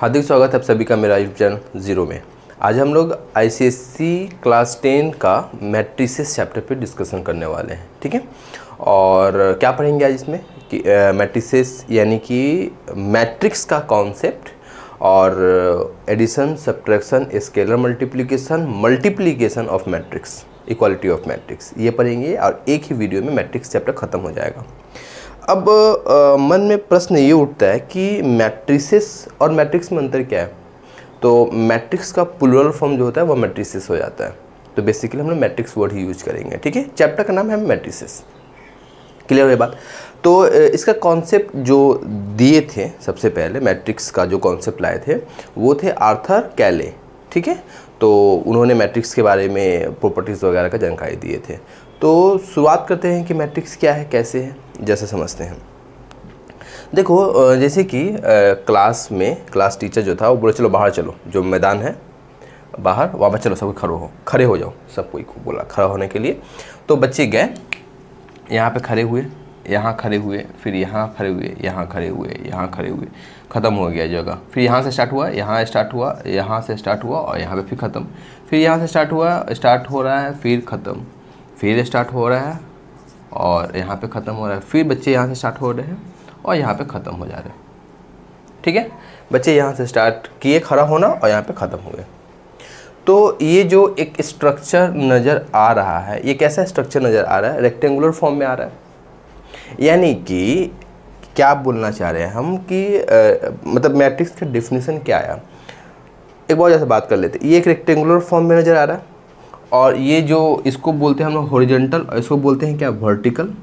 हार्दिक स्वागत है आप सभी का मेरा यूट्यूब चैनल ज़ीरो में। आज हम लोग आईसीएसई क्लास 10 का मैट्रिसेस चैप्टर पे डिस्कशन करने वाले हैं, ठीक है। और क्या पढ़ेंगे आज इसमें कि मैट्रिसेस यानी कि मैट्रिक्स का कॉन्सेप्ट और addition, subtraction, scalar multiplication of matrix, equality of matrix, ये पढ़ेंगे और एक ही वीडियो में मैट्रिक्स चैप्टर ख़त्म हो जाएगा। अब मन में प्रश्न ये उठता है कि मैट्रिसेस और मैट्रिक्स में अंतर क्या है। तो मैट्रिक्स का प्लूरल फॉर्म जो होता है वो मैट्रिसेस हो जाता है। तो बेसिकली हम लोग मैट्रिक्स वर्ड ही यूज करेंगे, ठीक है। चैप्टर का नाम है मैट्रिसेस। क्लियर है बात। तो इसका कॉन्सेप्ट जो दिए थे, सबसे पहले मैट्रिक्स का जो कॉन्सेप्ट लाए थे वो थे आर्थर कैले, ठीक है। तो उन्होंने मैट्रिक्स के बारे में प्रॉपर्टीज़ वगैरह का जानकारी दिए थे। तो शुरुआत करते हैं कि मैट्रिक्स क्या है, कैसे है, जैसे समझते हैं। देखो जैसे कि क्लास टीचर जो था वो बोले चलो बाहर चलो, जो मैदान है बाहर वहाँ पर चलो, सब खड़े हो जाओ, सब कोई को बोला खड़ा होने के लिए। तो बच्चे गए, यहाँ पे खड़े हुए, यहाँ खड़े हुए, फिर यहाँ खड़े हुए, यहाँ खड़े हुए, यहाँ खड़े हुए, ख़त्म हो गया जगह। फिर यहाँ से स्टार्ट हुआ, यहाँ स्टार्ट हुआ, यहाँ से स्टार्ट हुआ और यहाँ पे फिर ख़त्म। फिर यहाँ से स्टार्ट हुआ, स्टार्ट हो रहा है, फिर ख़त्म, फिर स्टार्ट हो रहा है और यहाँ पे ख़त्म हो रहा है। फिर बच्चे यहाँ से स्टार्ट हो रहे हैं और यहाँ पे ख़त्म हो जा रहे हैं, ठीक है। बच्चे यहाँ से स्टार्ट किए खड़ा होना और यहाँ पे ख़त्म हुए। तो ये जो एक स्ट्रक्चर नज़र आ रहा है, ये कैसा स्ट्रक्चर नज़र आ रहा है? रेक्टेंगुलर फॉर्म में आ रहा है। यानी कि क्या बोलना चाह रहे हैं हम कि मतलब मैट्रिक्स का डेफिनेशन क्या आया, एक बार जैसे बात कर लेते हैं। ये एक रेक्टेंगुलर फॉर्म में नज़र आ रहा है और ये जो इसको बोलते हैं हम लोग हॉरिजॉन्टल और इसको बोलते हैं क्या, वर्टिकल,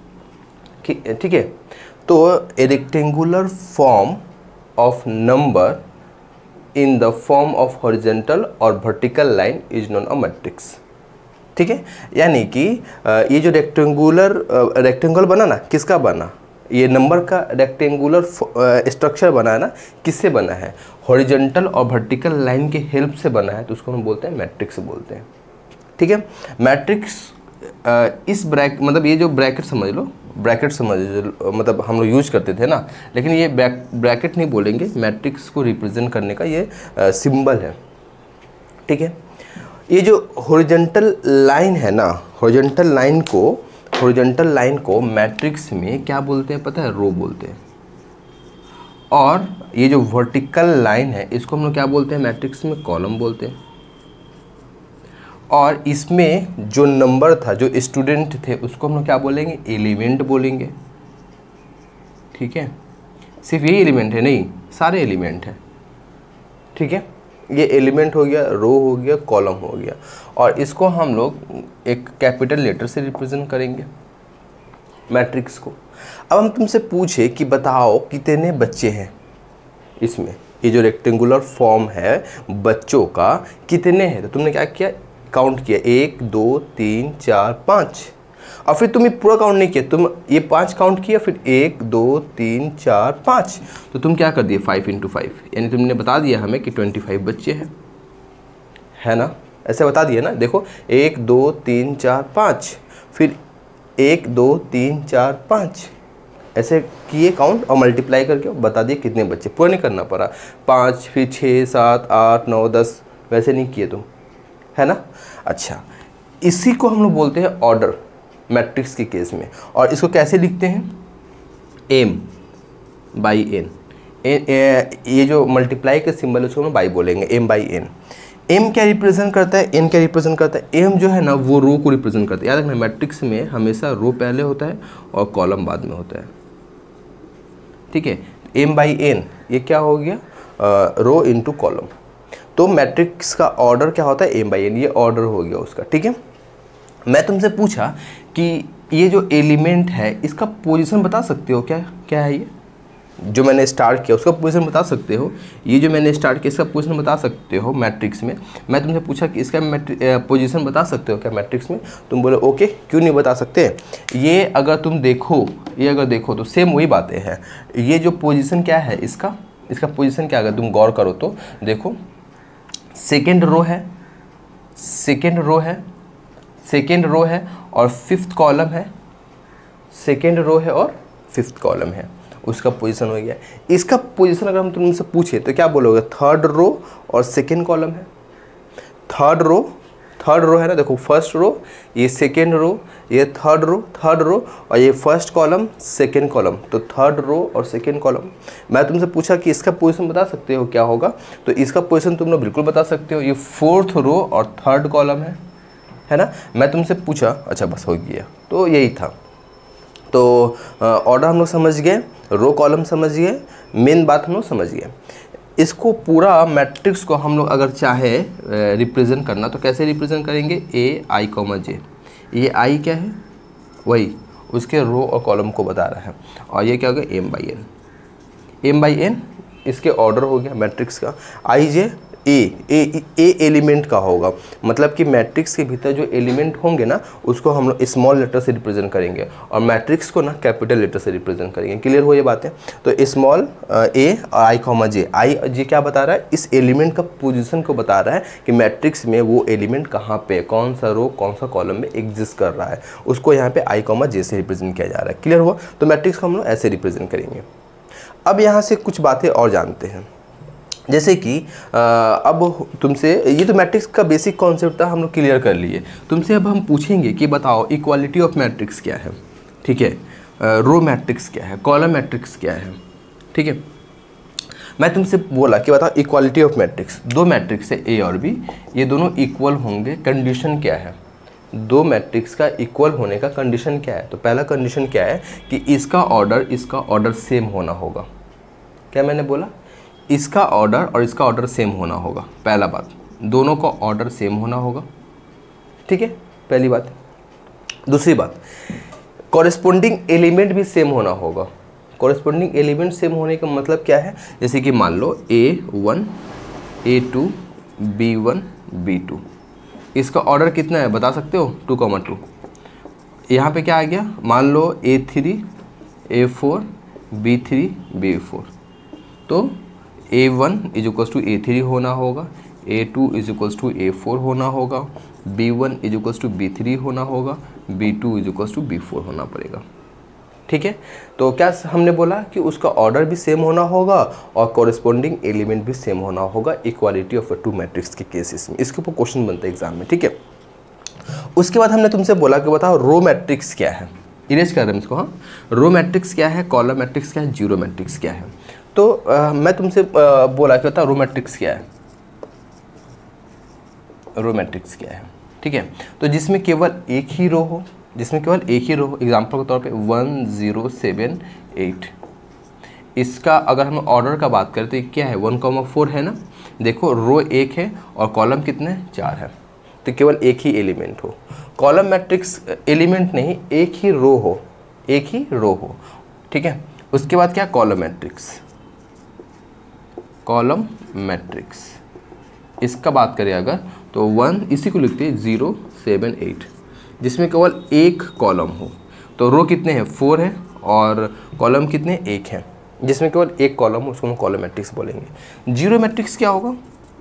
ठीक है। तो a rectangular form of number in the form of horizontal और vertical line is known a matrix, ठीक है। यानी कि ये जो रेक्टेंगुलर बना ना, किसका बना, ये नंबर का रेक्टेंगुलर स्ट्रक्चर बना है ना, किससे बना है, हॉरिजॉन्टल और वर्टिकल लाइन के हेल्प से बना है, तो उसको हम बोलते हैं मैट्रिक्स बोलते हैं, ठीक है। मैट्रिक्स इस मतलब ये जो ब्रैकेट समझ लो, मतलब हम लोग यूज करते थे ना, लेकिन ये ब्रैकेट नहीं बोलेंगे, मैट्रिक्स को रिप्रेजेंट करने का ये सिंबल है, ठीक है। ये जो हॉरिजॉन्टल लाइन है ना, हॉरिजॉन्टल लाइन को मैट्रिक्स में क्या बोलते हैं पता है, रो बोलते हैं। और ये जो वर्टिकल लाइन है इसको हम लोग क्या बोलते हैं मैट्रिक्स में, कॉलम बोलते हैं। और इसमें जो नंबर था, जो स्टूडेंट थे, उसको हम लोग क्या बोलेंगे, एलिमेंट बोलेंगे, ठीक है। सिर्फ यही एलिमेंट है नहीं, सारे एलिमेंट हैं, ठीक है। ये एलिमेंट हो गया, रो हो गया, कॉलम हो गया। और इसको हम लोग एक कैपिटल लेटर से रिप्रेजेंट करेंगे मैट्रिक्स को। अब हम तुमसे पूछे कि बताओ कितने बच्चे हैं इसमें, ये जो रेक्टेंगुलर फॉर्म है बच्चों का कितने हैं, तो तुमने क्या किया, काउंट किया, 1 2 3 4 5। और फिर तुम ये पूरा काउंट नहीं किया, तुम ये 5 काउंट किया, फिर 1 2 3 4 5, तो तुम क्या कर दिए, 5 × 5, यानी तुमने बता दिया हमें कि 25 बच्चे हैं, है ना, ऐसे बता दिया ना। देखो 1 2 3 4 5, फिर 1 2 3 4 5, ऐसे किए काउंट और मल्टीप्लाई करके बता दिए कितने बच्चे, पूरा नहीं करना पड़ा, 5 फिर 6 7 8 9 10, वैसे नहीं किए तुम, है ना। अच्छा, इसी को हम लोग बोलते हैं ऑर्डर मैट्रिक्स के केस में। और इसको कैसे लिखते हैं, m/n। ये जो मल्टीप्लाई के सिंबल है उसको हम बाई बोलेंगे, m/n। m क्या रिप्रेजेंट करता है, n क्या रिप्रेजेंट करता है, m जो है ना वो रो को रिप्रेजेंट करता है। याद रखना मैट्रिक्स में हमेशा रो पहले होता है और कॉलम बाद में होता है, ठीक है। m/n ये क्या हो गया, रो इंटू कॉलम। तो मैट्रिक्स का ऑर्डर क्या होता है, m/n, ये ऑर्डर हो गया उसका, ठीक है। मैं तुमसे पूछा कि ये जो एलिमेंट है इसका पोजीशन बता सकते हो क्या, क्या है ये जो मैंने स्टार्ट किया उसका पोजीशन बता सकते हो, ये जो मैंने स्टार्ट किया इसका पोजीशन बता सकते हो मैट्रिक्स में। मैं तुमसे पूछा कि इसका पोजीशन बता सकते हो क्या मैट्रिक्स में, तुम बोले ओके, क्यों नहीं बता सकते। ये अगर तुम देखो, ये अगर देखो तो सेम वही बातें हैं। ये जो पोजीशन क्या है इसका पोजीशन क्या, अगर तुम गौर करो तो देखो, सेकेंड रो है और फिफ्थ कॉलम है, सेकेंड रो है और फिफ्थ कॉलम है। उसका पोजीशन हो गया। इसका पोजीशन अगर हम तुमसे पूछे तो क्या बोलोगे, थर्ड रो और सेकेंड कॉलम है। थर्ड रो है ना, देखो फर्स्ट रो, ये सेकेंड रो, ये थर्ड रो और ये फर्स्ट कॉलम सेकेंड कॉलम, तो थर्ड रो और सेकेंड कॉलम। मैं तुमसे पूछा कि इसका पोजीशन बता सकते हो क्या होगा, तो इसका पोजीशन तुम लोग बिल्कुल बता सकते हो, ये फोर्थ रो और थर्ड कॉलम है ना। मैं तुमसे पूछा, अच्छा बस हो गया, तो यही था। तो ऑर्डर हम लोग समझ गए, रो कॉलम समझ गए, मेन बात हम लोग समझ गए। इसको पूरा मैट्रिक्स को हम लोग अगर चाहे रिप्रेजेंट करना तो कैसे रिप्रेजेंट करेंगे, ए आई कॉमा जे। ये आई क्या है, वही उसके रो और कॉलम को बता रहा है, और ये क्या हो गया, एम बाई एन इसके ऑर्डर हो गया मैट्रिक्स का। आई जे ए एलिमेंट का होगा, मतलब कि मैट्रिक्स के भीतर जो एलिमेंट होंगे ना उसको हम लोग स्मॉल लेटर से रिप्रेजेंट करेंगे और मैट्रिक्स को ना कैपिटल लेटर से रिप्रेजेंट करेंगे। क्लियर हो ये बातें। तो स्मॉल ए और आई कॉमा जे, आई जे क्या बता रहा है, इस एलिमेंट का पोजीशन को बता रहा है कि मैट्रिक्स में वो एलिमेंट कहाँ पे, कौन सा रो कौन सा कॉलम में एग्जिस्ट कर रहा है, उसको यहाँ पे आई कॉमा जे से रिप्रेजेंट किया जा रहा है। क्लियर हुआ। तो मैट्रिक्स को हम लोग ऐसे रिप्रेजेंट करेंगे। अब यहाँ से कुछ बातें और जानते हैं, जैसे कि अब तुमसे ये तो मैट्रिक्स का बेसिक कॉन्सेप्ट था, हम लोग क्लियर कर लिए। तुमसे अब हम पूछेंगे कि बताओ इक्वालिटी ऑफ मैट्रिक्स क्या है, ठीक है, रो मैट्रिक्स क्या है, कॉलम मैट्रिक्स क्या है, ठीक है। मैं तुमसे बोला कि बताओ इक्वालिटी ऑफ मैट्रिक्स, दो मैट्रिक्स है ए और बी, ये दोनों इक्वल होंगे, कंडीशन क्या है, दो मैट्रिक्स का इक्वल होने का कंडीशन क्या है। तो पहला कंडीशन क्या है कि इसका ऑर्डर सेम होना होगा। क्या मैंने बोला, इसका ऑर्डर और इसका ऑर्डर सेम होना होगा। पहला बात, दोनों का ऑर्डर सेम होना होगा, ठीक है, पहली बात। दूसरी बात, कॉरेस्पॉन्डिंग एलिमेंट भी सेम होना होगा। कॉरेस्पॉन्डिंग एलिमेंट सेम होने का मतलब क्या है, जैसे कि मान लो A1 A2 B1 B2, इसका ऑर्डर कितना है बता सकते हो, 2,2। यहाँ पे क्या आ गया, मान लो A3 A4 B3 B4, तो A1 is equals to A3 होना होगा, A2 is equals to A4 होना होगा, B1 is equals to B3 होना होगा, B2 is equals to B4 होना पड़ेगा, ठीक है। तो क्या हमने बोला कि उसका ऑर्डर भी सेम होना होगा और कॉरेस्पॉन्डिंग एलिमेंट भी सेम होना होगा इक्वालिटी ऑफ टू मैट्रिक्स के केसेस में। इसके ऊपर क्वेश्चन बनता है एग्जाम में, ठीक है। उसके बाद हमने तुमसे बोला कि बताओ रो मैट्रिक्स क्या है, इरेज कर रहे हैं इसको, हाँ। रो मैट्रिक्स क्या है, कॉलम मैट्रिक्स क्या है, जीरो मैट्रिक्स क्या है। तो मैं तुमसे बोला कि बताओ रो मैट्रिक्स क्या है, रो मैट्रिक्स क्या है, ठीक है। तो जिसमें केवल एक ही रो हो, एग्जाम्पल के तौर पे 1 0 7 8, इसका अगर हम ऑर्डर का बात करें तो ये क्या है, 1,4 है ना। देखो रो एक है और कॉलम कितने, 4 है, तो केवल एक ही एलिमेंट हो। कॉलम मैट्रिक्स एलिमेंट नहीं, एक ही रो हो, ठीक है। उसके बाद क्या, कॉलम मैट्रिक्स, इसका बात करें अगर तो 1, इसी को लिखते हैं 0 7 8, जिसमें केवल एक कॉलम हो। तो रो कितने हैं, 4 है और कॉलम कितने, 1 है, जिसमें केवल एक कॉलम हो, उसको हम कॉलम मैट्रिक्स बोलेंगे। जीरो मैट्रिक्स क्या होगा,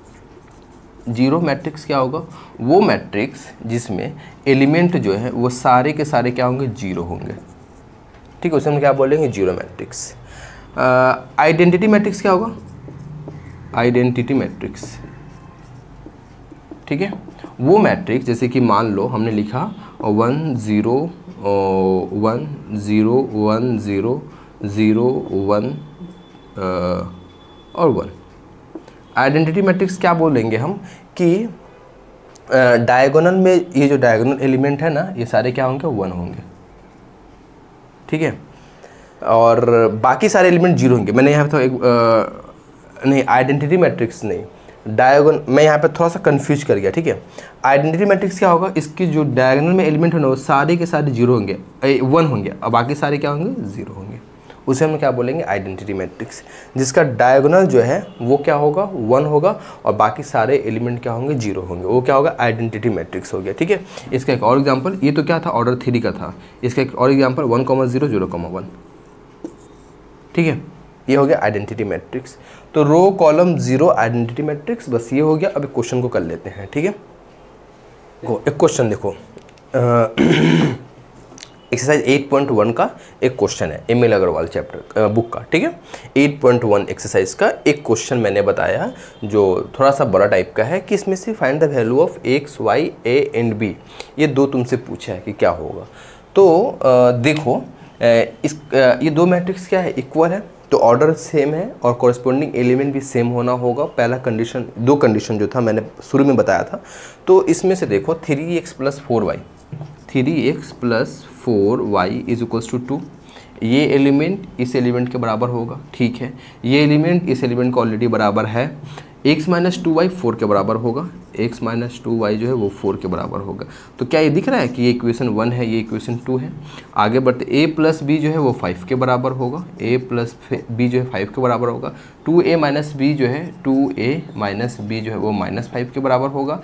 वो मैट्रिक्स जिसमें एलिमेंट जो है वो सारे के सारे क्या होंगे, जीरो होंगे, ठीक है, उसे हम क्या बोलेंगे, जीरो मैट्रिक्स। आइडेंटिटी मैट्रिक्स क्या होगा, आइडेंटिटी मैट्रिक्स, ठीक है। वो मैट्रिक्स जैसे कि मान लो हमने लिखा 1 0 1 0 1 0 0 1 और 1। आइडेंटिटी मैट्रिक्स क्या बोलेंगे हम कि डायगोनल में ये जो डायगोनल एलिमेंट है ना, ये सारे क्या होंगे, 1 होंगे, ठीक है, और बाकी सारे एलिमेंट 0 होंगे। मैंने यहाँ पे तो एक नहीं, आइडेंटिटी मैट्रिक्स नहीं, मैं यहाँ पे थोड़ा सा कंफ्यूज कर गया, ठीक है। आइडेंटिटी मैट्रिक्स क्या होगा, इसकी जो डायगोनल में एलिमेंट है ना वो सारे के सारे 0 होंगे, 1 होंगे, और बाकी सारे क्या होंगे, 0 होंगे, उसे हम क्या बोलेंगे, आइडेंटिटी मैट्रिक्स, जिसका डायगोनल जो है वो क्या होगा, 1 होगा और बाकी सारे एलिमेंट क्या होंगे, 0 होंगे, वो क्या होगा, आइडेंटिटी मैट्रिक्स हो गया, ठीक है। इसका एक और एग्जाम्पल, ये तो क्या था, ऑर्डर 3 का था, इसका एक और एग्जाम्पल 1, 0 0, 1, ठीक है, ये हो गया आइडेंटिटी मैट्रिक्स। तो row column zero identity matrix, बस ये हो गया। अब एक क्वेश्चन को कर लेते हैं, ठीक है। एक क्वेश्चन देखो, एक्सरसाइज 8.1 का एक क्वेश्चन है, M L Aggarwal chapter book का, ठीक है। 8.1 एक्सरसाइज का एक क्वेश्चन मैंने बताया जो थोड़ा सा बड़ा टाइप का है कि इसमें से find the value of x y a and b, ये दो तुमसे पूछा है कि क्या होगा। तो देखो ये दो मैट्रिक्स क्या है, इक्वल है, तो ऑर्डर सेम है और कॉरस्पॉन्डिंग एलिमेंट भी सेम होना होगा। पहला कंडीशन, दो कंडीशन जो था मैंने शुरू में बताया था। तो इसमें से देखो 3x + 4y, 3x + 4y is equals to 2, ये एलिमेंट इस एलिमेंट के बराबर होगा, ठीक है। ये एलिमेंट इस एलिमेंट का ऑलरेडी बराबर है। x - 2y 4 के बराबर होगा, x - 2y जो है वो 4 के बराबर होगा। तो क्या ये दिख रहा है कि ये इक्वेशन 1 है, ये इक्वेशन 2 है। आगे बढ़ते a + b जो है वो 5 के बराबर होगा, a + b जो है 5 के बराबर होगा। 2a - b जो है, 2a - b जो है वो -5 के बराबर होगा।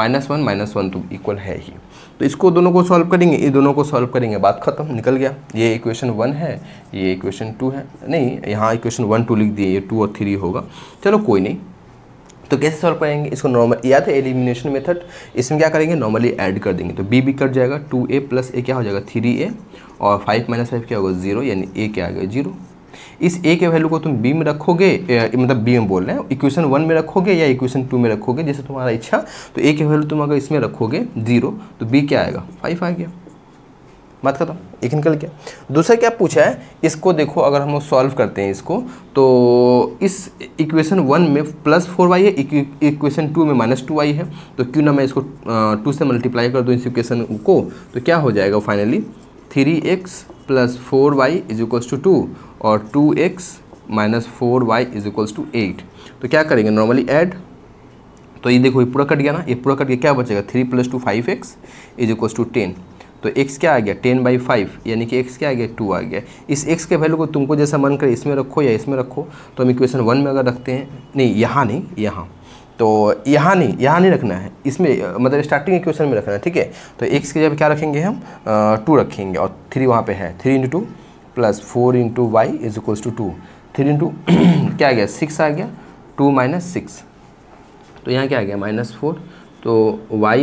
-1 तो इक्वल है ही। तो इसको दोनों को सॉल्व करेंगे, ये दोनों को सॉल्व करेंगे, बात खत्म, निकल गया। ये इक्वेशन 1 है, ये इक्वेशन 2 है, नहीं यहाँ इक्वेशन 1 2 लिख दिए, ये 2 और 3 होगा। चलो कोई नहीं। तो कैसे सॉल्व करेंगे इसको, नॉर्मल या तो एलिमिनेशन मेथड, इसमें क्या करेंगे नॉर्मली ऐड कर देंगे, तो b भी कट जाएगा, 2a + a क्या हो जाएगा 3a, और 5 - 5 क्या होगा 0, यानी a क्या आ गया 0। इस a के वैल्यू को तुम b में रखोगे, मतलब b में बोल रहे हैं, इक्वेशन 1 में रखोगे या इक्वेशन 2 में रखोगे, जैसे तुम्हारा इच्छा। तो a के वैल्यू तुम अगर इसमें रखोगे 0, तो b क्या आएगा 5 आ गया, बात खत्म, एक निकल गया। दूसरा क्या पूछा है, इसको देखो, अगर हम सॉल्व करते हैं इसको, तो इस इक्वेशन 1 में +4y है, इक्वेशन 2 में -2y है, तो क्यों ना मैं इसको 2 से मल्टीप्लाई कर दूँ इस इक्वेशन को, तो क्या हो जाएगा फाइनली 3x + 4y = 2 और 2x - 4y = 8। तो क्या करेंगे नॉर्मली ऐड, तो ये देखो ये पूरा कट गया ना, ये पूरा कट गया, क्या बचेगा 3 + 2 5x = 10। तो x क्या आ गया 10/5, यानी कि x क्या आ गया 2 आ गया। इस x के वैल्यू को तुमको जैसा मन करे इसमें रखो या इसमें रखो। तो हम इक्वेशन 1 में अगर रखते हैं, नहीं यहाँ नहीं, यहाँ, तो यहाँ नहीं रखना है, इसमें मतलब स्टार्टिंग इक्वेशन में रखना है, ठीक है। तो x के जब क्या रखेंगे हम 2 रखेंगे, और 3 वहाँ पे है, 3 × 2 + 4 × y = 2, 3 × क्या आ गया 6 आ गया, 2 - 6, तो यहाँ क्या आ गया -4, तो y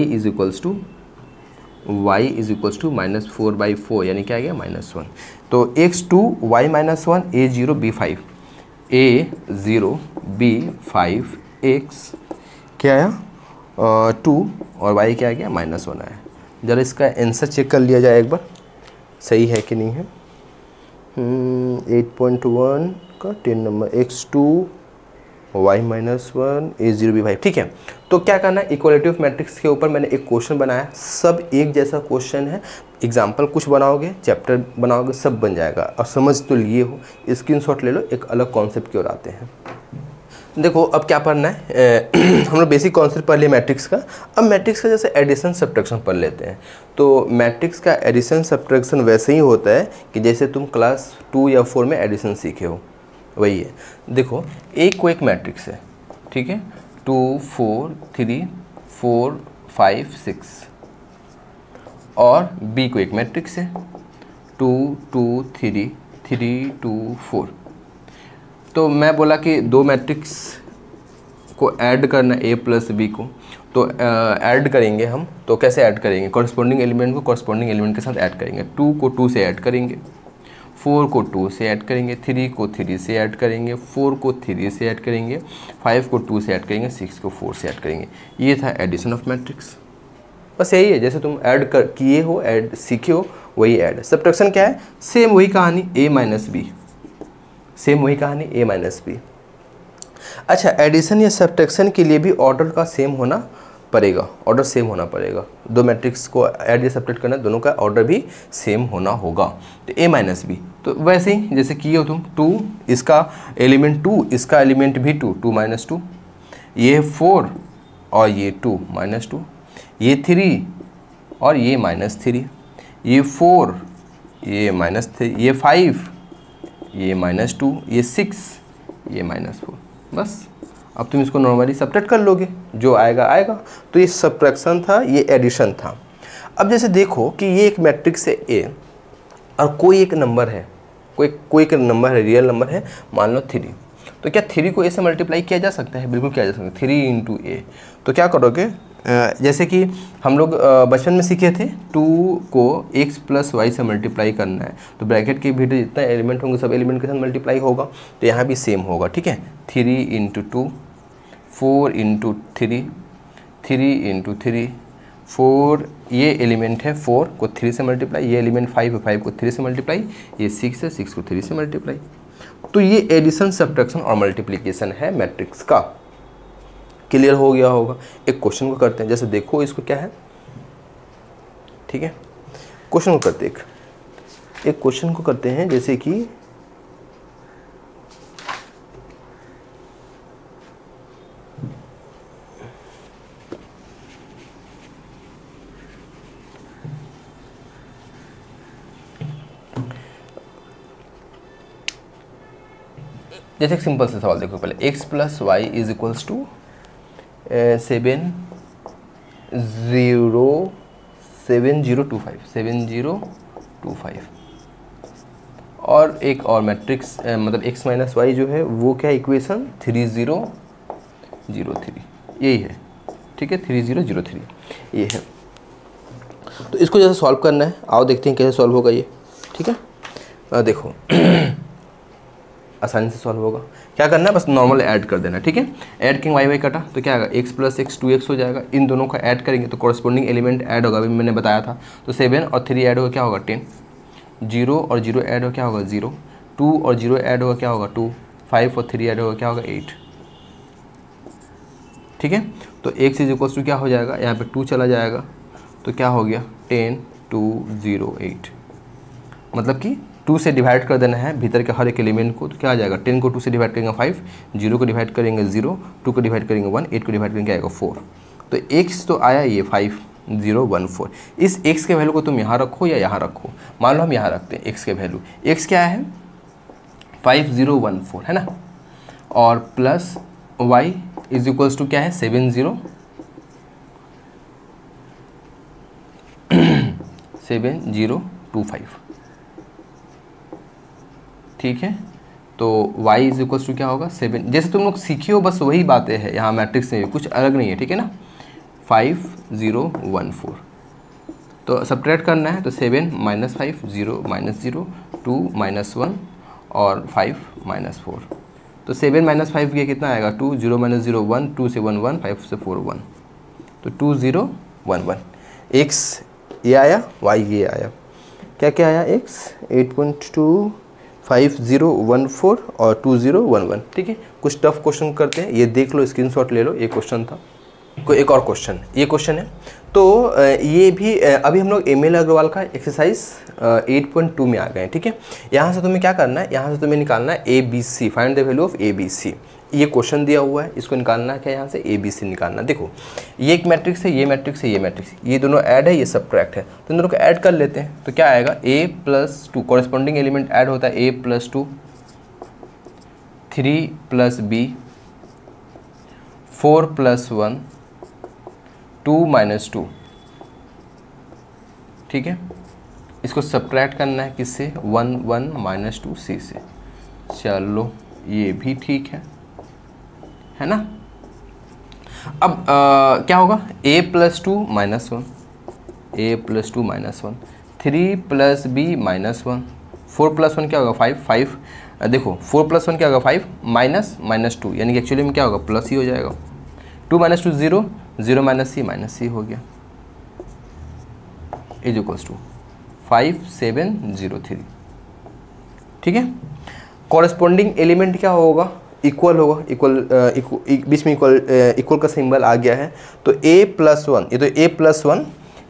= -4/4, यानी क्या आ गया -1। तो x2 y - 1 a0 b5, a0 b5 x क्या आया 2 और y क्या आ गया -1 आया। जरा इसका आंसर चेक कर लिया जाए एक बार, सही है कि नहीं है। 8.1 का 10 number, x2 y - 1 a0 b5, ठीक है। तो क्या करना है, इक्वालिटी ऑफ मैट्रिक्स के ऊपर मैंने एक क्वेश्चन बनाया, सब एक जैसा क्वेश्चन है, एग्जाम्पल कुछ बनाओगे, चैप्टर बनाओगे, सब बन जाएगा। और समझ तो लिए हो, स्क्रीनशॉट ले लो, एक अलग कॉन्सेप्ट की ओर आते हैं। देखो अब क्या पढ़ना है हम लोग बेसिक कॉन्सेप्ट पढ़ लिए मैट्रिक्स का। अब मैट्रिक्स का जैसे एडिशन सब्ट्रैक्शन पढ़ लेते हैं। तो मैट्रिक्स का एडिशन सब्ट्रैक्शन वैसे ही होता है कि जैसे तुम क्लास 2 या 4 में एडिशन सीखे हो, वही है। देखो एक को एक मैट्रिक्स है, ठीक है, 2 4 3 4 5 6, और बी को एक मैट्रिक्स है 2 2 3 3 2 4। तो मैं बोला कि दो मैट्रिक्स को ऐड करना a + b को, तो ऐड करेंगे हम। तो कैसे ऐड करेंगे, कॉरस्पॉन्डिंग एलिमेंट को कॉरस्पॉन्डिंग एलिमेंट के साथ ऐड करेंगे। 2 को 2 से ऐड करेंगे, 4 को 2 से ऐड करेंगे, 3 को 3 से ऐड करेंगे, 4 को 3 से ऐड करेंगे, 5 को 2 से ऐड करेंगे, 6 को 4 से ऐड करेंगे। ये था एडिशन ऑफ मैट्रिक्स। बस यही है, जैसे तुम ऐड कर किए हो, ऐड सीखे हो, वही ऐड। सब्ट्रैक्शन क्या है, सेम वही कहानी a - b, सेम वही कहानी a - b। अच्छा, एडिशन या सब्ट्रैक्शन के लिए भी ऑर्डर का सेम होना पड़ेगा, ऑर्डर सेम होना पड़ेगा। दो मैट्रिक्स को ऐड या सब्ट्रैक्ट करना, दोनों का ऑर्डर भी सेम होना होगा। तो a - b, तो वैसे ही जैसे किए हो तुम, 2 इसका एलिमेंट 2, इसका एलिमेंट भी 2, 2 - 2, ये 4 और ये 2 - 2, ये 3 और ये -3, ये 4 ये -3, ये 5 ये -2, ये 6 ये -4। बस अब तुम इसको नॉर्मली सब्ट्रैक्ट कर लोगे, जो आएगा आएगा। तो ये सब्ट्रैक्शन था, ये एडिशन था। अब जैसे देखो कि ये एक मैट्रिक्स है A और कोई एक नंबर है, कोई एक नंबर है, रियल नंबर है, मान लो 3। तो क्या 3 को A से मल्टीप्लाई किया जा सकता है? बिल्कुल किया जा सकता है, 3 × A। तो क्या करोगे, जैसे कि हम लोग बचपन में सीखे थे 2 को x + y से मल्टीप्लाई करना है, तो ब्रैकेट के भीतर जितना एलिमेंट होंगे सब एलिमेंट के साथ मल्टीप्लाई होगा, तो यहाँ भी सेम होगा, ठीक है। 3 × 2, 4 × 3, 3 × 3, 4, ये एलिमेंट है 4 को 3 से मल्टीप्लाई, ये एलिमेंट 5 है 5 को 3 से मल्टीप्लाई, ये 6 है 6 को 3 से मल्टीप्लाई। तो ये एडिशन, सब्ट्रैक्शन और मल्टीप्लिकेशन है मैट्रिक्स का। क्लियर हो गया होगा। एक क्वेश्चन को करते हैं, जैसे देखो इसको क्या है, ठीक है। क्वेश्चन को करते हैं, एक क्वेश्चन को करते हैं, जैसे कि जैसे एक सिंपल सा सवाल देखो पहले, x + y = 7025 और एक और मैट्रिक्स मतलब x - y जो है वो क्या इक्वेशन 3003, यही है, ठीक है। 3003 ये है। तो इसको जैसे सॉल्व करना है, आओ देखते हैं कैसे सॉल्व होगा ये, ठीक है। देखो आसानी से सॉल्व होगा। क्या करना है, बस नॉर्मल ऐड कर देना, ठीक है। ऐड किंग y कटा तो क्या आएगा, x + x 2x हो जाएगा। इन दोनों का ऐड करेंगे तो कॉरस्पॉन्डिंग एलिमेंट ऐड होगा, अभी मैंने बताया था। तो 7 और 3 ऐड होगा क्या होगा 10, 0 और 0 ऐड होगा क्या होगा 0, 2 और 0 ऐड होगा क्या होगा 2, 5 और 3 ऐड होगा क्या होगा 8, ठीक है। तो x = क्या हो जाएगा, यहाँ पे 2 चला जाएगा तो क्या हो गया 10 2 0 8, मतलब कि 2 से डिवाइड कर देना है भीतर के हर एक एलिमेंट को, तो क्या आ जाएगा 10 को 2 से डिवाइड करेंगे 5, 0 को डिवाइड करेंगे 0, 2 को डिवाइड करेंगे 1, 8 को डिवाइड करेंगे क्या आएगा 4। तो x तो आया ये 5014। इस x के वैल्यू को तुम यहाँ रखो या यहाँ रखो, मान लो हम यहाँ रखते हैं x के वैल्यू, x क्या है 5014 है ना, और प्लस y = क्या है 7025, ठीक है। तो y = क्या होगा 7, जैसे तुम लोग सीखे हो बस वही बातें हैं यहाँ मैट्रिक्स में, कुछ अलग नहीं है, ठीक है ना। 5014 तो सब्ट्रैक्ट करना है, तो 7 - 5 0 - 0 2 - 1 और 5 - 4, तो 7 - 5 ये कितना आएगा 2, 0 - 0 1, 2 से 1 1, 5 से 4 1, तो 2011। x ये आया, y ये आया, क्या क्या आया x 8.2 5014 और 2011, ठीक है। कुछ टफ क्वेश्चन करते हैं, ये देख लो, स्क्रीनशॉट ले लो, ये क्वेश्चन था। कोई एक और क्वेश्चन, ये क्वेश्चन है तो ये भी अभी हम लोग ML अग्रवाल का एक्सरसाइज 8.2 में आ गए हैं, ठीक है। यहाँ से तुम्हें क्या करना है, यहाँ से तुम्हें निकालना है ABC, find the value of ABC। ये क्वेश्चन दिया हुआ है, इसको निकालना है क्या, यहाँ से ABC निकालना। देखो ये एक मैट्रिक्स है, ये मैट्रिक्स है, ये मैट्रिक्स, ये दोनों ऐड है, ये सब्ट्रैक्ट है, तो इन दोनों को ऐड कर लेते हैं। तो क्या आएगा A + 2, कॉरस्पॉन्डिंग एलिमेंट ऐड होता है A + 2, 3 + B, 4 + 1, 2 - 2, ठीक है। इसको सब्ट्रैक्ट करना है किससे 1 1 - 2 C से। चलो ये भी ठीक है ना। अब क्या होगा A + 2 - 1, A + 2 - 1, 3 + B - 1, 4 + 1 क्या होगा 5, देखो 4 + 1 क्या होगा 5 -2, यानी कि एक्चुअली में क्या होगा प्लस ही हो जाएगा। 2 - 2 0, 0 - C हो गया, = 5703, ठीक है। कॉरस्पॉन्डिंग एलिमेंट क्या होगा, इक्वल होगा, बीच में इक्वल का सिंबल आ गया है, तो A + 1, ये तो A + 1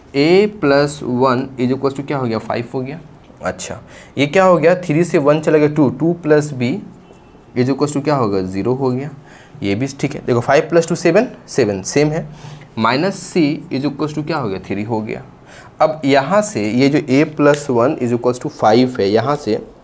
= क्या हो गया 5 हो गया। अच्छा ये क्या हो गया 3 से 1 चला गया 2, 2 + B = क्या होगा 0 हो गया, ये भी ठीक है। देखो 5 + 2 7 सेम है, -C = क्या हो गया 3 हो गया। अब यहाँ से ये जो A + 1 = 5 है, यहाँ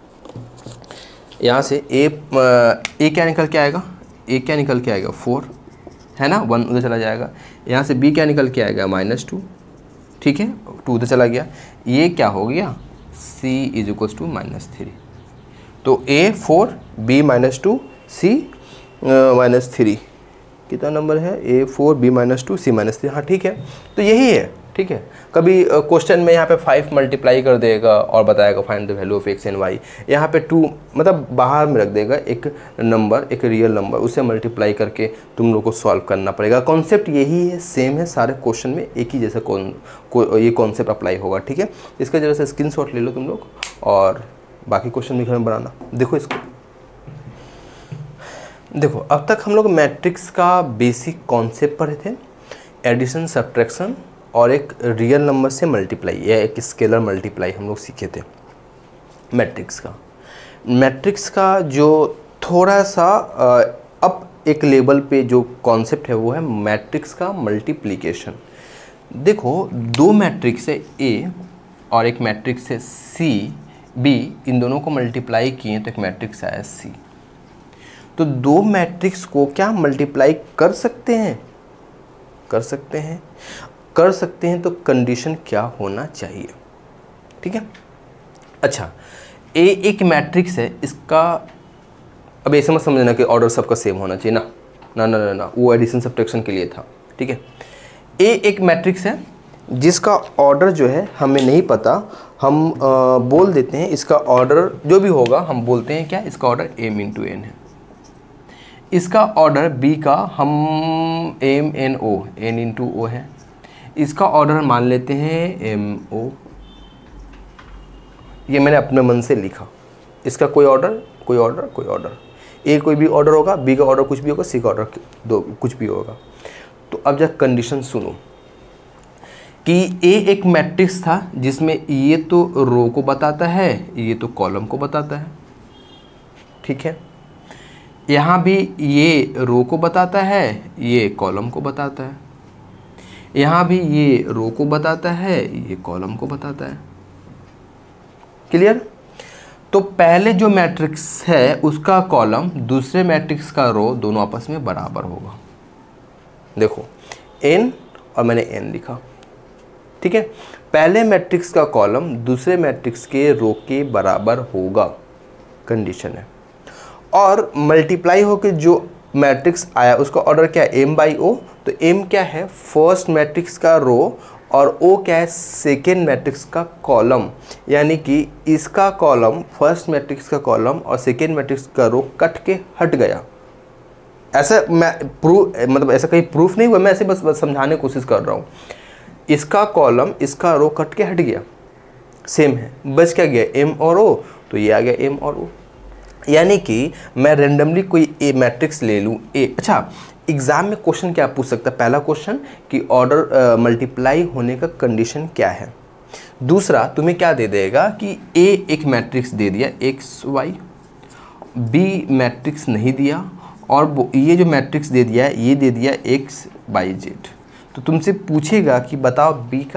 से A क्या निकल के आएगा, A क्या निकल के आएगा 4 है ना, 1 उधर चला जाएगा। यहाँ से B क्या निकल के आएगा -2, ठीक है, 2 उधर चला गया। ये क्या हो गया C = -3, तो A 4 B -2 C -3, कितना नंबर है, A4 B-2 C-3, हाँ ठीक है, तो यही है, ठीक है। कभी क्वेश्चन में यहाँ पे 5 मल्टीप्लाई कर देगा और बताएगा find the value of x and y, यहाँ पे 2 मतलब बाहर में रख देगा एक नंबर, एक रियल नंबर, उसे मल्टीप्लाई करके तुम लोग को सॉल्व करना पड़ेगा। कॉन्सेप्ट यही है, सेम है, सारे क्वेश्चन में एक ही जैसा ये कॉन्सेप्ट अप्लाई होगा, ठीक है। इसका जरा सा स्क्रीनशॉट ले लो तुम लोग और बाकी क्वेश्चन भी घर में बनाना। देखो इसको, देखो अब तक हम लोग मैट्रिक्स का बेसिक कॉन्सेप्ट पढ़े थे, एडिशन, सब्ट्रैक्शन और एक रियल नंबर से मल्टीप्लाई या एक स्केलर मल्टीप्लाई हम लोग सीखे थे मैट्रिक्स का। मैट्रिक्स का जो थोड़ा सा अब एक लेवल पे जो कॉन्सेप्ट है वो है मैट्रिक्स का मल्टीप्लिकेशन। देखो दो मैट्रिक्स है A और एक मैट्रिक्स है C B, इन दोनों को मल्टीप्लाई किए तो एक मैट्रिक्स आया C। तो दो मैट्रिक्स को क्या मल्टीप्लाई कर सकते हैं? कर सकते हैं, कर सकते हैं, तो कंडीशन क्या होना चाहिए, ठीक है। अच्छा, A एक मैट्रिक्स है, इसका अब ऐसे मत समझना कि ऑर्डर सबका सेम होना चाहिए ना, ना ना ना ना, वो एडिशन सब्ट्रैक्शन के लिए था, ठीक है। A एक मैट्रिक्स है जिसका ऑर्डर जो है हमें नहीं पता, हम बोल देते हैं इसका ऑर्डर जो भी होगा हम बोलते हैं क्या, इसका ऑर्डर m × n है। इसका ऑर्डर B का हम m n o n × o है। इसका ऑर्डर मान लेते हैं MO, ये मैंने अपने मन से लिखा। इसका कोई ऑर्डर, कोई ऑर्डर, कोई ऑर्डर, A कोई भी ऑर्डर होगा, B का ऑर्डर कुछ भी होगा, C का ऑर्डर दो कुछ भी होगा। तो अब जब कंडीशन सुनो कि A एक मैट्रिक्स था जिसमें ये तो रो को बताता है, ये तो कॉलम को बताता है, ठीक है। यहाँ भी ये रो को बताता है, ये कॉलम को बताता है, यहाँ भी ये रो को बताता है, ये कॉलम को बताता है। क्लियर? तो पहले जो मैट्रिक्स है उसका कॉलम दूसरे मैट्रिक्स का रो दोनों आपस में बराबर होगा। देखो n और मैंने n लिखा, ठीक है। पहले मैट्रिक्स का कॉलम दूसरे मैट्रिक्स के रो के बराबर होगा, कंडीशन है। और मल्टीप्लाई होकर जो मैट्रिक्स आया उसका ऑर्डर क्या है, m/o। तो m क्या है, फर्स्ट मैट्रिक्स का रो, और o क्या है, सेकेंड मैट्रिक्स का कॉलम। यानी कि इसका कॉलम, फर्स्ट मैट्रिक्स का कॉलम और सेकेंड मैट्रिक्स का रो कट के हट गया। ऐसा मैं मतलब ऐसा कहीं प्रूफ नहीं हुआ, मैं ऐसे बस समझाने की कोशिश कर रहा हूँ। इसका कॉलम, इसका रो कट के हट गया, सेम है, बच क्या गया, m और o, तो ये आ गया m और o। यानी कि मैं रेंडमली कोई ए मैट्रिक्स ले लूँ A। अच्छा, एग्ज़ाम में क्वेश्चन क्या पूछ सकता है, पहला क्वेश्चन कि ऑर्डर मल्टीप्लाई होने का कंडीशन क्या है। दूसरा तुम्हें क्या दे देगा कि A एक मैट्रिक्स दे दिया XY, B मैट्रिक्स नहीं दिया, और ये जो मैट्रिक्स दे दिया है ये दे दिया XYZ। तो तुमसे पूछेगा कि बताओ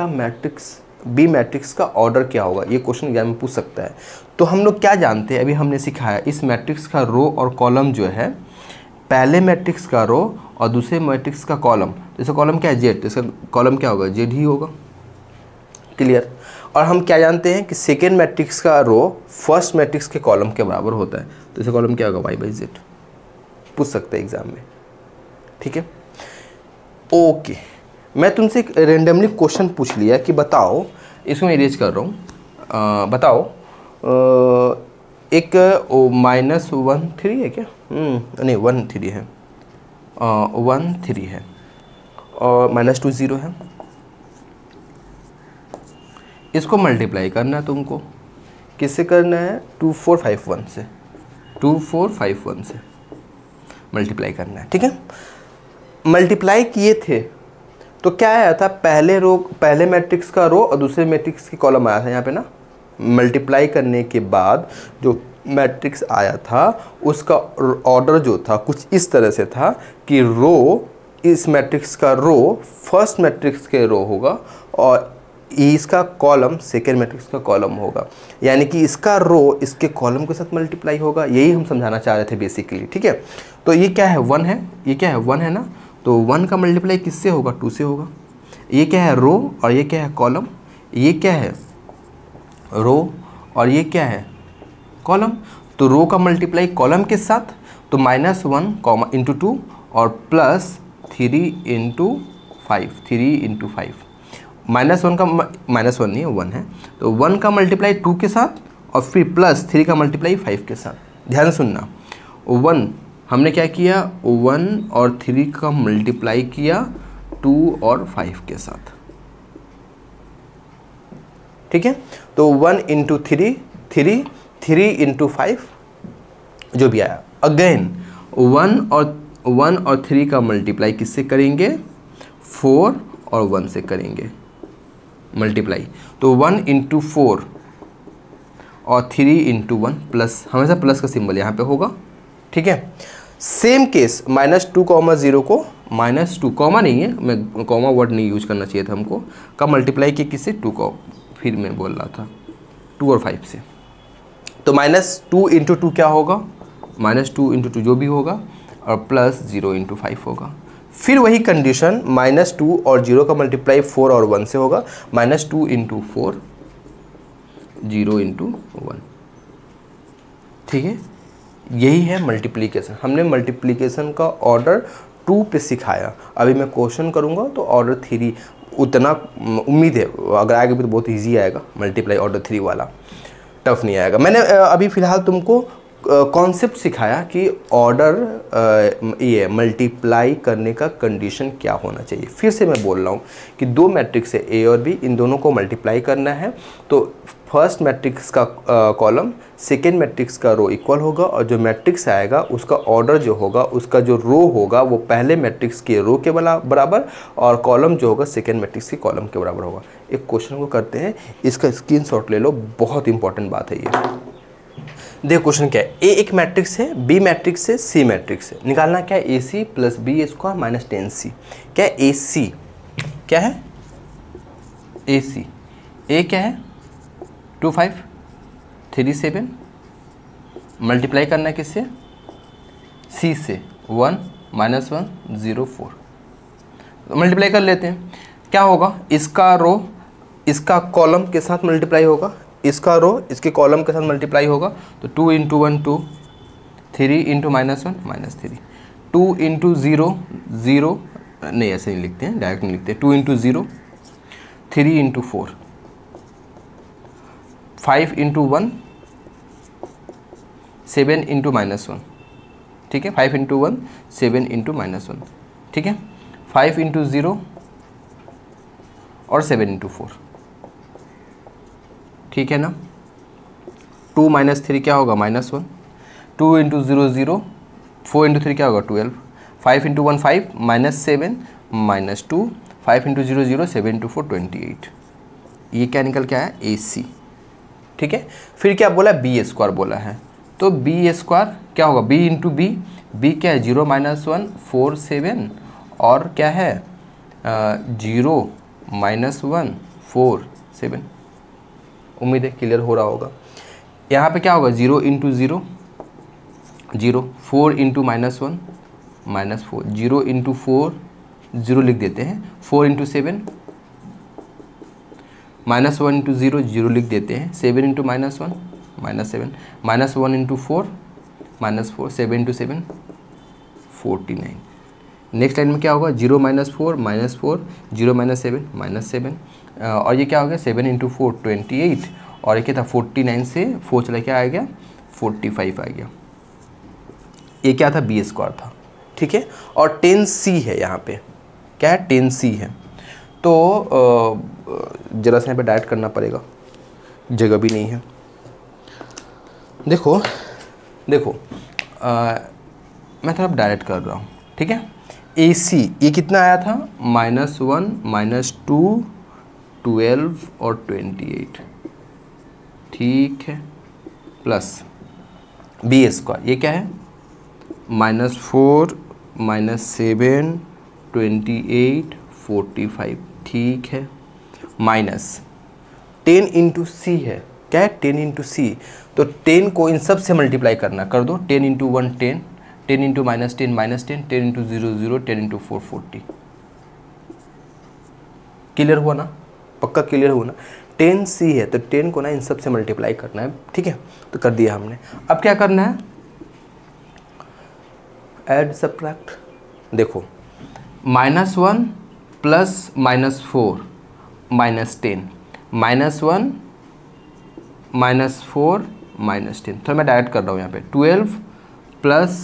B मैट्रिक्स का ऑर्डर क्या होगा, ये क्वेश्चन एग्जाम में पूछ सकता है। तो हम लोग क्या जानते हैं, अभी हमने सिखाया, इस मैट्रिक्स का रो और कॉलम जो है, पहले मैट्रिक्स का रो और दूसरे मैट्रिक्स का कॉलम, जैसे कॉलम क्या है Z, तो इसका कॉलम क्या होगा, Z ही होगा। क्लियर? और हम क्या जानते हैं कि सेकेंड मैट्रिक्स का रो फर्स्ट मैट्रिक्स के कॉलम के बराबर होता है, तो इसका कॉलम क्या होगा, Y/Z। पूछ सकते हैं एग्जाम में, ठीक है। ओके, मैं तुमसे एक रेंडमली क्वेश्चन पूछ लिया कि बताओ, इसको मैं इरेज कर रहा हूँ, बताओ एक -1 3 है क्या, नहीं 1 3 है, 1 3 है और -2 0 है। इसको मल्टीप्लाई करना है तुमको, किससे करना है, 2451 से, 2451 से मल्टीप्लाई करना है, ठीक है। मल्टीप्लाई किए थे तो क्या आया था, पहले मैट्रिक्स का रो और दूसरे मैट्रिक्स की कॉलम आया था यहाँ पे ना। मल्टीप्लाई करने के बाद जो मैट्रिक्स आया था उसका ऑर्डर जो था कुछ इस तरह से था कि रो, इस मैट्रिक्स का रो फर्स्ट मैट्रिक्स के रो होगा और इसका कॉलम सेकेंड मैट्रिक्स का कॉलम होगा। यानी कि इसका रो इसके कॉलम के साथ मल्टीप्लाई होगा, यही हम समझाना चाह रहे थे बेसिकली, ठीक है। तो ये क्या है, 1 है, ये क्या है, 1 है ना, तो 1 का मल्टीप्लाई किससे होगा, 2 से होगा। ये क्या है, रो, और ये क्या है, कॉलम। ये क्या है, रो, और ये क्या है, कॉलम। तो रो का मल्टीप्लाई कॉलम के साथ, तो -1 × 2, और प्लस 3 इंटू 5, 3 इंटू 5, -1 का -1 नहीं है 1 है, तो 1 का मल्टीप्लाई 2 के साथ और फिर प्लस 3 का मल्टीप्लाई 5 के साथ। ध्यान से सुनना, 1 हमने क्या किया, 1 और 3 का मल्टीप्लाई किया 2 और 5 के साथ, ठीक है। तो 1 इंटू 3, 3 इंटू 5 जो भी आया। अगेन 1 और 3 का मल्टीप्लाई किससे करेंगे, 4 और 1 से करेंगे मल्टीप्लाई, तो 1 इंटू 4 और 3 इंटू 1, प्लस, हमेशा प्लस का सिंबल यहाँ पे होगा, ठीक है। सेम केस -2, 0 को -2 कॉमा नहीं है, मैं कॉमा वर्ड नहीं यूज करना चाहिए था हमको, का मल्टीप्लाई किया किससे, 2 को, फिर मैं बोल रहा था 2 और 5 से, तो -2 इंटू 2 क्या होगा, -2 इंटू 2 जो भी होगा, और प्लस 0 इंटू 5 होगा। फिर वही कंडीशन, -2 और 0 का मल्टीप्लाई 4 और 1 से होगा, -2 इंटू 4, 0 इंटू 1, ठीक है। यही है मल्टीप्लिकेशन। हमने मल्टीप्लिकेशन का ऑर्डर 2 पे सिखाया, अभी मैं क्वेश्चन करूँगा तो ऑर्डर 3, उतना उम्मीद है अगर आएगा भी तो बहुत इजी आएगा, मल्टीप्लाई ऑर्डर 3 वाला, टफ नहीं आएगा। मैंने अभी फ़िलहाल तुमको कॉन्सेप्ट सिखाया कि ऑर्डर ये मल्टीप्लाई करने का कंडीशन क्या होना चाहिए। फिर से मैं बोल रहा हूँ कि 2 मैट्रिक्स है A और B, इन दोनों को मल्टीप्लाई करना है, तो फर्स्ट मैट्रिक्स का कॉलम सेकेंड मैट्रिक्स का रो इक्वल होगा, और जो मैट्रिक्स आएगा उसका ऑर्डर जो होगा, उसका जो रो होगा वो पहले मैट्रिक्स के रो के बराबर, और कॉलम जो होगा सेकेंड मैट्रिक्स के कॉलम के बराबर होगा। एक क्वेश्चन को करते हैं, इसका स्क्रीनशॉट ले लो, बहुत इंपॉर्टेंट बात है ये। देखो क्वेश्चन क्या है, ए एक मैट्रिक्स है, बी मैट्रिक्स है, सी मैट्रिक्स है, निकालना क्या है, AC plus B² minus 10C। क्या है AC, क्या है AC, A क्या है 2 5 3 7, मल्टीप्लाई करना है किससे, C से 1 -1 0 4, मल्टीप्लाई कर लेते हैं। क्या होगा, इसका रो इसका कॉलम के साथ मल्टीप्लाई होगा, इसका रो इसके कॉलम के साथ मल्टीप्लाई होगा, तो 2 इंटू 1 2, 3 इंटू -1 -3, 2 इंटू 0 0, नहीं ऐसे नहीं लिखते हैं, डायरेक्ट नहीं लिखते, 2 इंटू 0, 3 इंटू 4, 5 इंटू 1, 7 इंटू -1, ठीक है, 5 इंटू 1 7 इंटू -1, ठीक है, 5 इंटू 0 और 7 इंटू 4, ठीक है ना। 2 - 3 क्या होगा, -1, 2 इंटू 0 0, 4 इंटू 3 क्या होगा 12, 5 इंटू 1 5, -7 -2, 5 इंटू 0 0, 7 इंटू 4 28, ये क्या निकल के आया AC, ठीक है। फिर क्या बोला, B² बोला है, तो B² क्या होगा, B इंटू B क्या है 0 -1 4 7, और क्या है 0 -1 4 7। उम्मीद है क्लियर हो रहा होगा। यहाँ पे क्या होगा, 0 इंटू 0 0, 4 इंटू -1 -4, 0 इंटू 4 0 लिख देते हैं, 4 इंटू 7 -1 इंटू 0 0 लिख देते हैं, 7 into -1 -7, -1 into 4 -4, 7 into 7 49। Next line में क्या होगा, 0 -4 -4, 0 -7 -7, और ये क्या हो गया 7 इंटू 4 28, और ये क्या था 49 से 4 चला क्या आ गया 45 आ गया। ये क्या था B² था, ठीक है। और 10C है यहाँ पे, क्या है 10C है, तो जरा सा यहाँ पे डायरेक्ट करना पड़ेगा, जगह भी नहीं है। देखो मैं थोड़ा डायरेक्ट कर रहा हूँ, ठीक है। AC ये कितना आया था, -1 -2 12 और 28, ठीक है, प्लस B² ये क्या है -4 -7 28 45, ठीक है, माइनस 10 इंटू C है, क्या है 10 इंटू C, तो 10 को इन सब से मल्टीप्लाई करना, कर दो, 10 into 1 10, 10 into -10 -10, 10 into 0 0, 10 into 4 40। Clear हुआ ना, पक्का क्लियर हुआ ना। 10C है तो 10 को ना इन सब से मल्टीप्लाई करना है, ठीक है, तो कर दिया हमने। अब क्या करना है, ऐड सब्ट्रैक्ट, देखो -1 प्लस -4 -10, -1 -4 -10। तो मैं डायरेक्ट कर रहा हूँ यहाँ पे 12 प्लस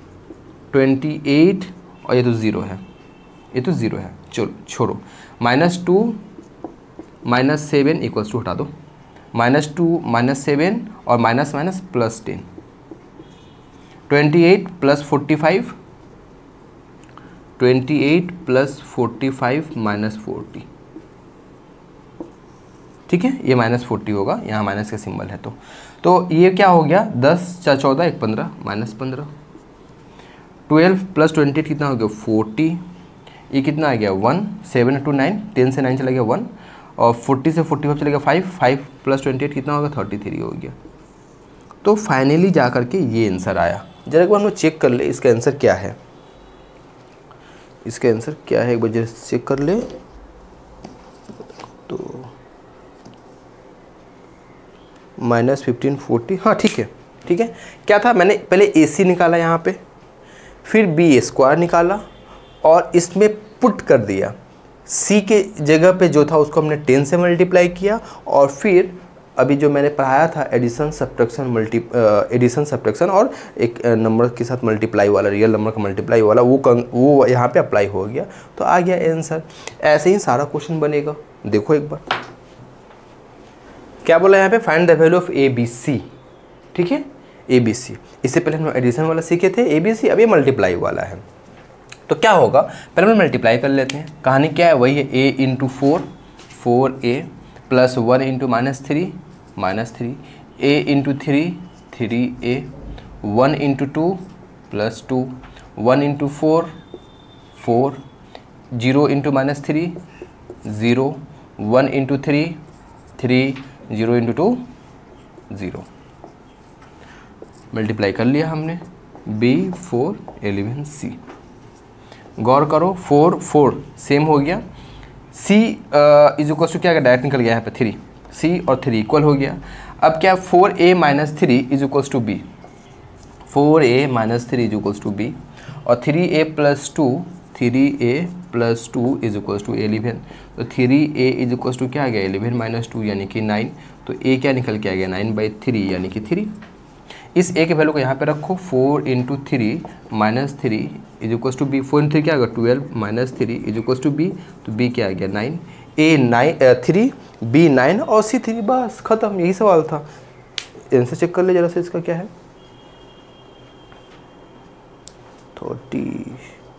28 और ये तो ज़ीरो है, ये तो ज़ीरो है, चलो छोड़ो। -2 -7 इक्वल्स टू हटा दो, -2 -7 और minus minus plus 10, 28 plus 45, 28 plus 45 -40, ठीक है, ये -40 होगा, यहाँ माइनस का सिंबल है। तो ये क्या हो गया, 10 4 14 1 15 -15। 12 प्लस 28 कितना हो गया 40, ये कितना आ गया 1, 7 × 9, 10 से 9 चला गया 1, और 40 से 45 चलेगा 5, 5 प्लस 28 कितना होगा 33 हो गया। तो फाइनली जा करके ये आंसर आया। जरा एक बार हम लोग चेक कर ले इसका आंसर क्या है, इसका आंसर क्या है, एक बार जरा चेक कर ले। तो -15 40, हाँ ठीक है, ठीक है। क्या था, मैंने पहले AC निकाला यहाँ पे, फिर B² निकाला और इसमें पुट कर दिया। C के जगह पे जो था उसको हमने 10 से मल्टीप्लाई किया, और फिर अभी जो मैंने पढ़ाया था एडिशन सब्ट्रैक्शन और एक नंबर के साथ मल्टीप्लाई वाला, रियल नंबर का मल्टीप्लाई वाला, वो यहाँ पे अप्लाई हो गया, तो आ गया आंसर। ऐसे ही सारा क्वेश्चन बनेगा। देखो एक बार क्या बोला यहाँ पे, find the value of ABC, ठीक है, ABC। इससे पहले हम एडिशन वाला सीखे थे ABC, अब ये मल्टीप्लाई वाला है। तो क्या होगा, पहले हम मल्टीप्लाई कर लेते हैं। कहानी क्या है, वही है A × 4, 4A plus 1 × -3, -3, A × 3, 3A, 1 × 2 plus 2, 1 × 4, 4, 0 × -3, 0, 1 × 3, 3, 0 × 2, 0। Multiply कर लिया हमने, B 4 11 C। गौर करो 4 4 सेम हो गया, C इज इक्वल टू क्या, डायरेक्ट निकल गया यहाँ पे 3, C और 3 इक्वल हो गया। अब क्या 4A - 3 is equal to B, 4A - 3 is equal to B, और 3A + 2, 3A + 2 is equal to 11। तो 3A इज इक्वल टू क्या आ गया 11 - 2 यानी कि 9। तो A क्या निकल के आ गया 9/3 यानी कि 3। इस A के वैल्यू को यहाँ पे रखो, 4 × 3 - 3 इज इक्वल टू B, 4 × 3 क्या आ गया 12 - 3 इज इक्वल टू B, तो B क्या आ गया 9, A 3, B 9 और C 3, बस खत्म, यही सवाल था। आंसर चेक कर ले जरा से, इसका क्या है 30,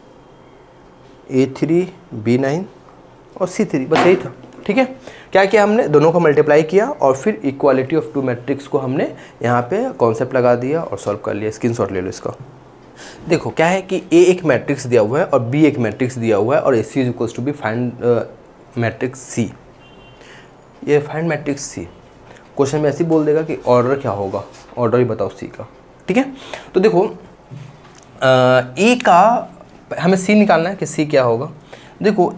A3 B 9 और C 3, बस यही था, ठीक है। क्या किया हमने, दोनों को मल्टीप्लाई किया और फिर इक्वालिटी ऑफ टू मैट्रिक्स को हमने यहाँ पे कॉन्सेप्ट लगा दिया और सॉल्व कर लिया। स्क्रीनशॉट ले लो इसका। देखो क्या है कि A एक मैट्रिक्स दिया हुआ है और B एक मैट्रिक्स दिया हुआ है, और AC is equals to B find matrix C। ये फाइंड मैट्रिक्स C क्वेश्चन में ऐसे ही बोल देगा कि ऑर्डर क्या होगा, ऑर्डर ही बताओ C का, ठीक है। तो देखो A का हमें C निकालना है कि C क्या होगा। देखो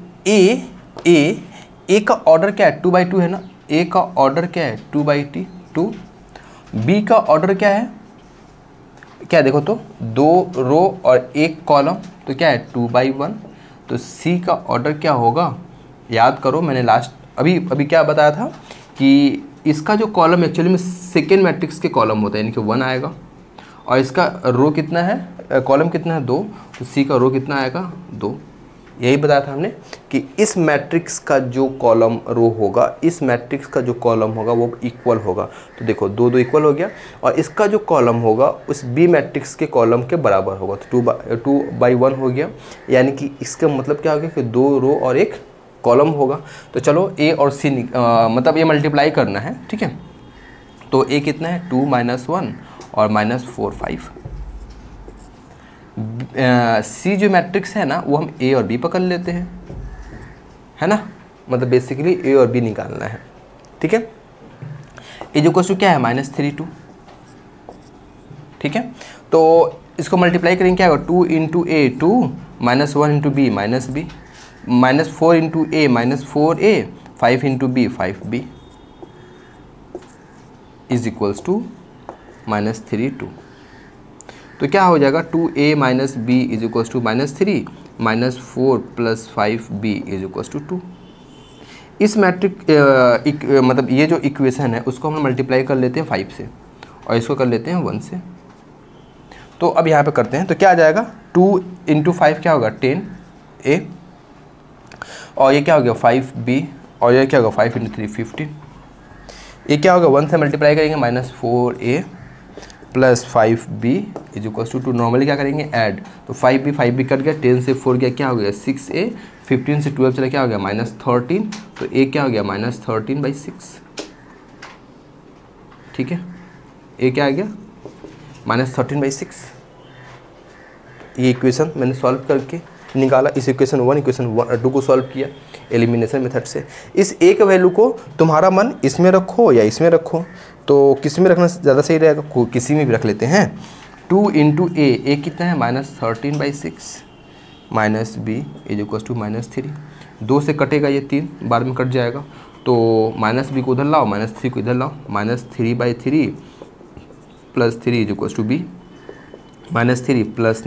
A का ऑर्डर क्या है 2/2 है ना, A का ऑर्डर क्या है 2/2, B का ऑर्डर क्या है, क्या देखो तो 2 रो और 1 कॉलम, तो क्या है 2/1। तो C का ऑर्डर क्या होगा, याद करो मैंने लास्ट अभी क्या बताया था कि इसका जो कॉलम एक्चुअली में सेकेंड मैट्रिक्स के कॉलम होता है, यानी कि 1 आएगा, और इसका रो कितना है, कॉलम कितना है 2, तो C का रो कितना आएगा 2। यही बताया था हमने कि इस मैट्रिक्स का जो कॉलम रो होगा, इस मैट्रिक्स का जो कॉलम होगा वो इक्वल होगा। तो देखो 2 2 इक्वल हो गया, और इसका जो कॉलम होगा उस बी मैट्रिक्स के कॉलम के बराबर होगा, तो 2/1 हो गया। यानी कि इसका मतलब क्या हो गया कि 2 रो और 1 कॉलम होगा। तो चलो A और C मतलब ये मल्टीप्लाई करना है, ठीक है। तो A कितना है 2 - 1 और -4 5। C जो मैट्रिक्स है ना वो हम A और B पकड़ लेते हैं, है ना, मतलब बेसिकली A और B निकालना है, ठीक है। A जो क्वेश्चन क्या है -3 2, ठीक है। तो इसको मल्टीप्लाई करेंगे क्या होगा 2 × A 2 -1 × B -B, -4 × A -4A, 5 × B 5B is equals to -3 2। तो क्या हो जाएगा 2A - B is equals to -3, -4 + 5b = 2। इस मैट्रिक मतलब ये जो इक्वेशन है उसको हम मल्टीप्लाई कर लेते हैं 5 से और इसको कर लेते हैं 1 से। तो अब यहाँ पे करते हैं तो क्या आ जाएगा, 2 × 5 क्या होगा 10a, और ये क्या हो गया 5b, और ये क्या होगा 5 × 3 15। ये क्या होगा 1 से मल्टीप्लाई करेंगे -4a + 5b = 2। नॉर्मली क्या करेंगे ऐड, तो 5b कट गया, 10 से 4 गया क्या हो गया 6a, 15 से 12 चला क्या हो गया -13, तो a क्या हो गया -13/6। ठीक है, a क्या आ गया -13/6। ये इक्वेशन मैंने सॉल्व करके निकाला, इस इक्वेशन 2 को सॉल्व किया एलिमिनेशन मेथड से। इस a के वैल्यू को तुम्हारा मन इसमें रखो या इसमें रखो, तो किस में रखना ज़्यादा सही रहेगा, किसी में भी रख लेते हैं। 2 × a कितना है -13/6 -b = -3। 2 से कटेगा ये 3 बार में कट जाएगा, तो -b को उधर लाओ, -3 को इधर लाओ, -3/3 + 3 = b, -3 +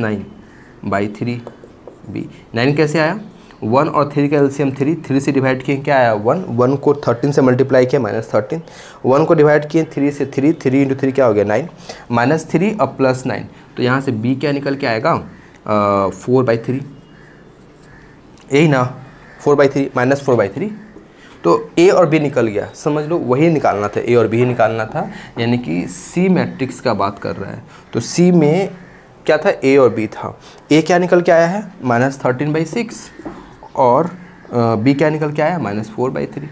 9/3b। 9 कैसे आया, 1 और 3 का एलसीएम 3 से डिवाइड किए क्या आया 1 को 13 से मल्टीप्लाई किया -13, 1 को डिवाइड किए 3 से 3 × 3 क्या हो गया 9, -3 और +9, तो यहाँ से b क्या निकल के आएगा 4/3, यही ना 4/3 -4/3। तो a और b निकल गया, समझ लो वही निकालना था, a और b ही निकालना था, यानी कि c मैट्रिक्स का बात कर रहा है। तो c में क्या था a और b था, a क्या निकल के आया है -13/6 और b क्या निकल के आया -4/3।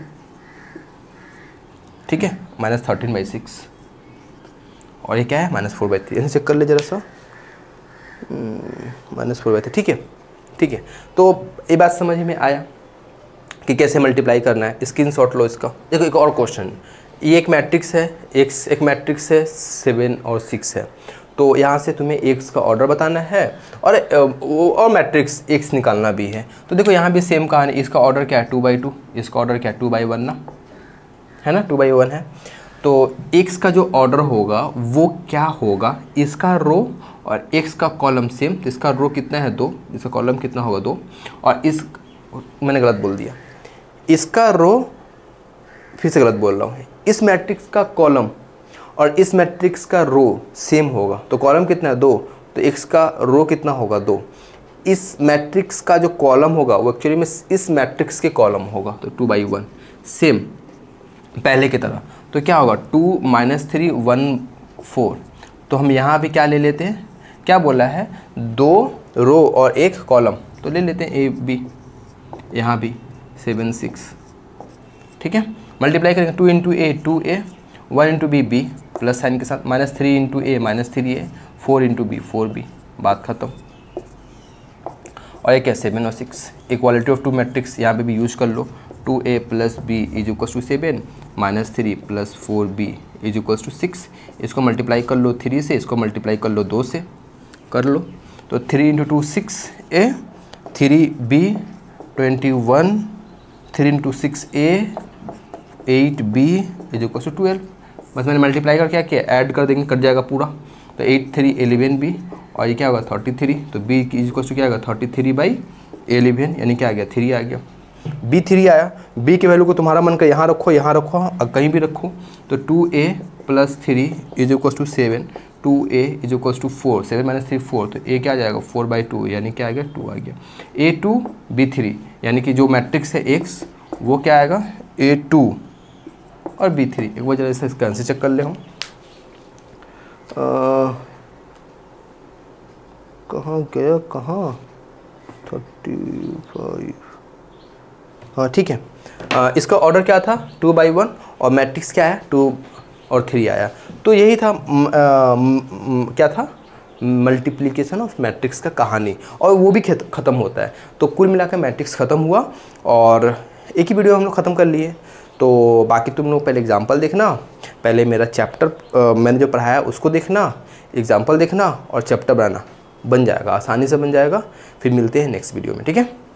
ठीक है, -13/6 और ये क्या है -4/3, ऐसे चेक कर ले जरा सा, -4/3। ठीक है, ठीक है, तो ये बात समझ में आया कि कैसे मल्टीप्लाई करना है। स्क्रीनशॉट लो इसका। देखो एक और क्वेश्चन, ये एक मैट्रिक्स है, एक मैट्रिक्स है 7 और 6 है, तो यहाँ से तुम्हें एक्स का ऑर्डर बताना है और मैट्रिक्स एक्स निकालना भी है। तो देखो यहाँ भी सेम कहानी, इसका ऑर्डर क्या है 2/2, इसका ऑर्डर क्या है 2/1 ना, है ना 2/1 है। तो एक्स का जो ऑर्डर होगा वो क्या होगा, इसका रो और एक्स का कॉलम सेम, तो इसका रो कितना है 2, इसका कॉलम कितना होगा 2, और इस मैंने गलत बोल दिया, इसका रो, फिर से गलत बोल रहा हूँ, इस मैट्रिक्स का कॉलम और इस मैट्रिक्स का रो सेम होगा, तो कॉलम कितना है 2, तो एक्स का रो कितना होगा 2। इस मैट्रिक्स का जो कॉलम होगा वो एक्चुअली में इस मैट्रिक्स के कॉलम होगा, तो 2/1 सेम पहले की तरह। तो क्या होगा 2 - 3 1 4, तो हम यहाँ भी क्या ले लेते हैं, क्या बोला है 2 रो और 1 कॉलम, तो ले लेते हैं a b, यहाँ भी 7 6। ठीक है, मल्टीप्लाई करेंगे 2 × a 2a, 1 × b b plus sign के साथ, -3 × a -3a, 4 × b 4b, बात खत्म। और ये क्या 7 और 6, इक्वालिटी ऑफ 2 मैट्रिक्स यहाँ पे भी यूज कर लो, 2a + b = 7 -3 + 4b = 6। इसको मल्टीप्लाई कर लो 3 से, इसको मल्टीप्लाई कर लो 2 से, कर लो, तो 3 × 2 6a, 3b 21, 3 × 6a 8b = 12। बस मैंने मल्टीप्लाई कर क्या किया, ऐड कर देंगे, कट जाएगा पूरा, तो 8 3 11b, और ये क्या होगा 33, तो b = क्या होगा 33/11, यानी क्या आ गया 3 आ गया, b 3 आया। b की वैल्यू को तुम्हारा मन का यहाँ रखो और कहीं भी रखो, तो 2a + 3 = 7, 2a = 4, 7 - 3 4, तो a क्या आ जाएगा 4/2, यानी क्या आ गया 2 आ गया। a2 b3, यानी कि जो मैट्रिक्स है x वो क्या आएगा a2 और b3। एक बार जरा इसका आंसर चेक कर ले हम, कहाँ गया 35, हाँ ठीक है। इसका ऑर्डर क्या था 2/1 और मैट्रिक्स क्या है 2 और 3 आया, तो यही था क्या था मल्टीप्लिकेशन ऑफ मैट्रिक्स का कहानी, और वो भी ख़त्म होता है। तो कुल मिलाकर मैट्रिक्स ख़त्म हुआ और एक ही वीडियो हम लोग ख़त्म कर लिए। तो बाकी तुम लोग पहले एग्जाम्पल देखना, पहले मेरा चैप्टर मैंने जो पढ़ाया उसको देखना, एग्जाम्पल देखना और चैप्टर बनाना, बन जाएगा, आसानी से बन जाएगा। फिर मिलते हैं नेक्स्ट वीडियो में, ठीक है।